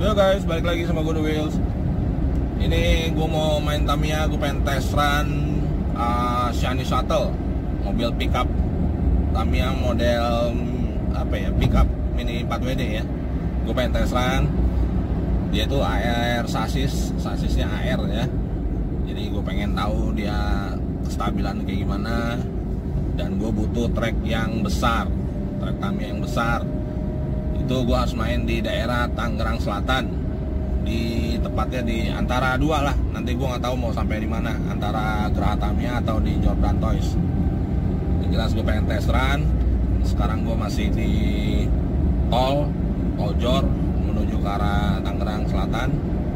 Yo guys, balik lagi sama gue The Wheels. Ini gue mau main Tamiya, gue pengen test run Shiny Shuttle, mobil pickup Tamiya model pickup mini 4WD ya. Gue pengen test run. Dia tuh AR sasisnya AR ya. Jadi gue pengen tahu dia kestabilan kayak gimana. Dan gue butuh trek yang besar, trek Tamiya yang besar. Itu gue harus main di daerah Tangerang Selatan, di tepatnya di antara dua lah. Nanti gue nggak tahu mau sampai di mana, antara Geraha Tamiya atau di Jordan Toys. Yang jelas gue pengen test run. Sekarang gue masih di tol Jor menuju ke arah Tangerang Selatan.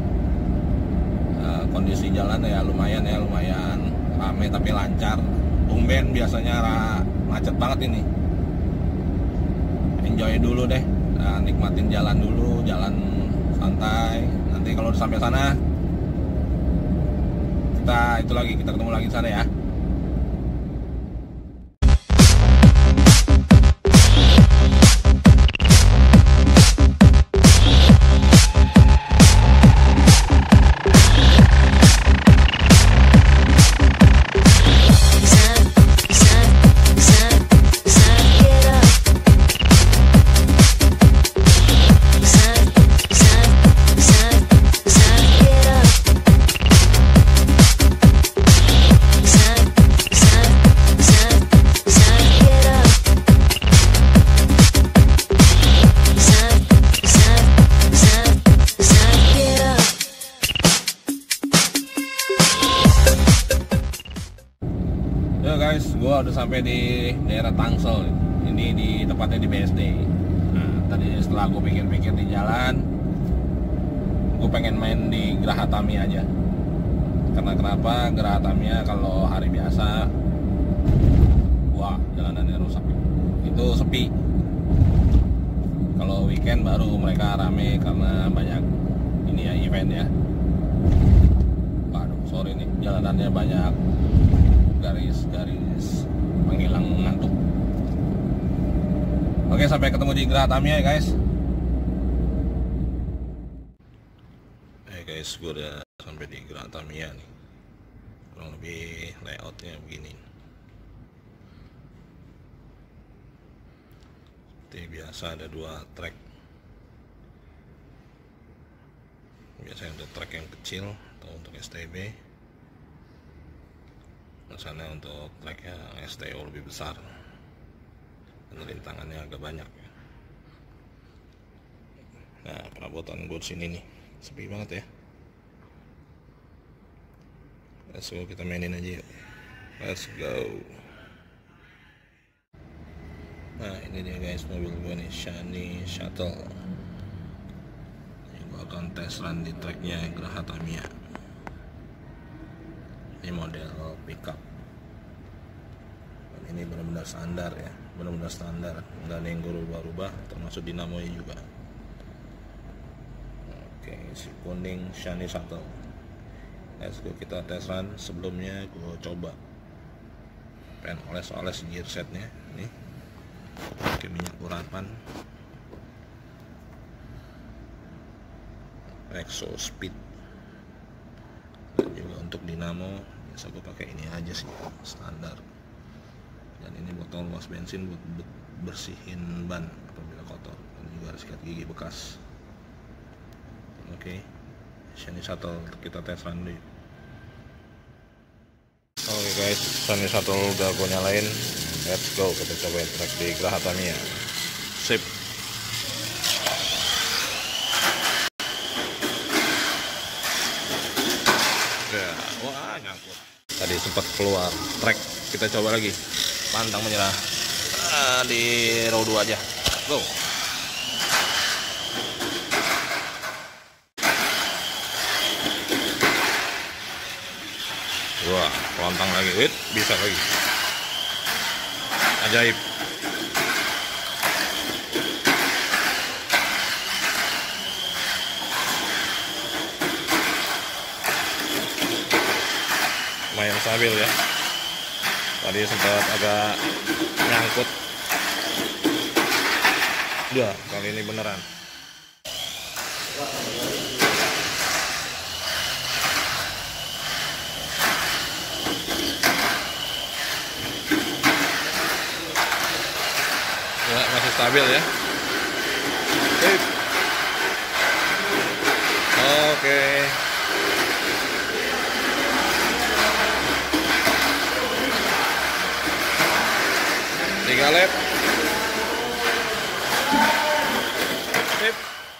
Kondisi jalan ya lumayan rame tapi lancar. Tumben, biasanya macet banget ini. Enjoy dulu deh. Nikmatin jalan dulu, jalan santai. Nanti kalau udah sampai sana kita ketemu lagi di sana ya. Guys, gue udah sampai di daerah Tangsel. Ini di tepatnya di BSD. Nah, tadi setelah gue pikir-pikir di jalan, gue pengen main di Geraha Tamiya aja. Karena kenapa? Geraha Tamiya kalau hari biasa, wah jalanannya rusak. Itu sepi. Kalau weekend baru mereka rame karena banyak ini ya, event ya. Waduh, sorry nih, jalanannya banyak garis menghilang ngantuk. Oke, sampai ketemu di Geraha Tamiya ya guys. Guys, gue udah sampai di Geraha Tamiya nih. Kurang lebih layoutnya begini. Seperti biasa ada dua trek. Biasanya ada trek yang kecil atau untuk STB. Sana untuk treknya STO lebih besar dan rintangannya agak banyak ya. Nah, perabotan gue sini nih sepi banget ya. Let's go, kita mainin aja yuk. Let's go. Nah, ini dia guys mobil gue nih, Shiny Shuttle. Ini gue akan test run di treknya Geraha Tamiya. Ini model pickup. Ini benar-benar standar ya, benar-benar standar, nggak ada yang gue rubah-rubah, termasuk dinamonya juga. Oke, si kuning Shiny Shuttle. Let's go, kita tes run. Sebelumnya gue coba pengen oles-oles gear setnya nih, pakai minyak urapan Exo Speed. Dan juga untuk dinamo biasa gue pakai ini aja sih, standar. Dan ini botol was bensin buat bersihin ban apabila kotor, dan juga ada sikat gigi bekas. Oke, Shiny Shuttle kita tes run dulu. Oke guys, Shiny Shuttle udah gue nyalain. Let's go, kita cobain trek di Geraha Tamiya. Sip. Ya, wah nyangkut. Tadi sempat keluar trek, kita coba lagi. Pantang menyerah. Di row 2 aja. Go. Wah, lontang lagi. Wait, bisa lagi. Ajaib. Lumayan stabil ya. Tadi sempat agak nyangkut. Udah, kali ini beneran. stabil ya. Sip. Oke. Tiga lap. Sip.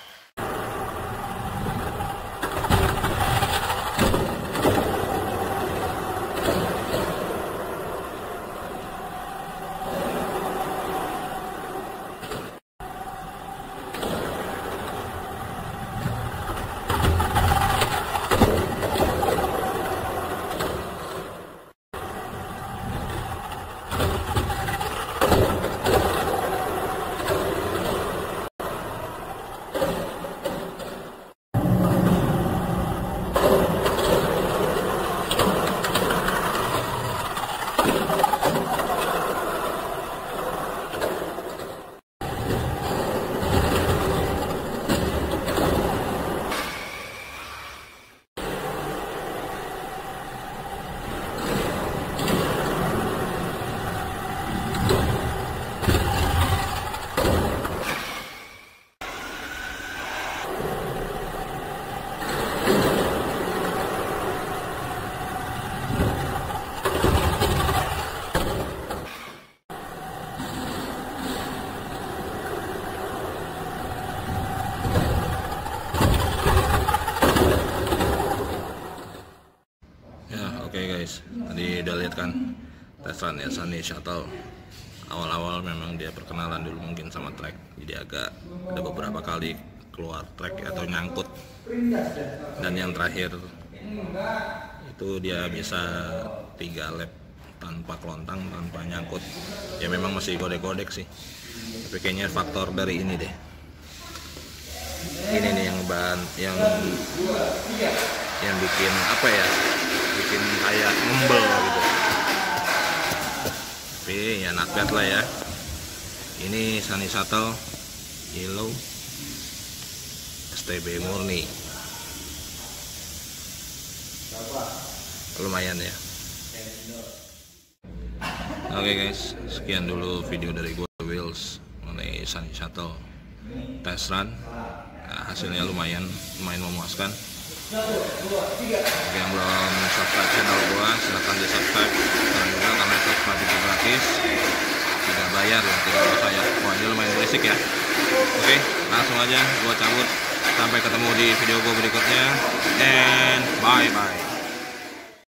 Oke guys, tadi udah lihat kan test run ya Sunny Shuttle. Awal-awal memang dia perkenalan dulu mungkin sama track, jadi agak ada beberapa kali keluar track atau nyangkut. Dan yang terakhir itu dia bisa 3 lap tanpa kelontang, tanpa nyangkut. Ya memang masih godek-godek sih, tapi kayaknya faktor dari ini deh. Ini nih yang bikin apa ya, bikin kayak ngembel gitu. Tapi ya not bad lah ya. Ini Sunny Shuttle Yellow STB murni, lumayan ya. Oke guys, sekian dulu video dari gue Wheels mengenai Sunny Shuttle test run. Nah, hasilnya lumayan memuaskan. Bagi yang belum subscribe channel gua, silahkan di subscribe sekarang juga, karena subscribe itu gratis, tidak bayar ya, tidak usah ya. Wah, ini lumayan berisik ya. Oke, langsung aja gua cabut. Sampai ketemu di video gua berikutnya, and bye bye.